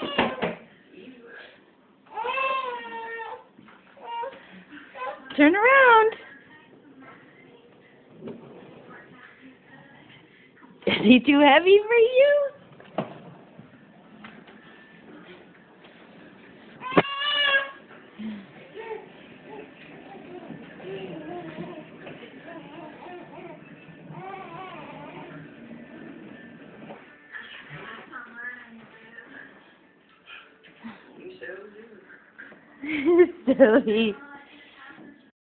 Turn around. Is he too heavy for you? Silly.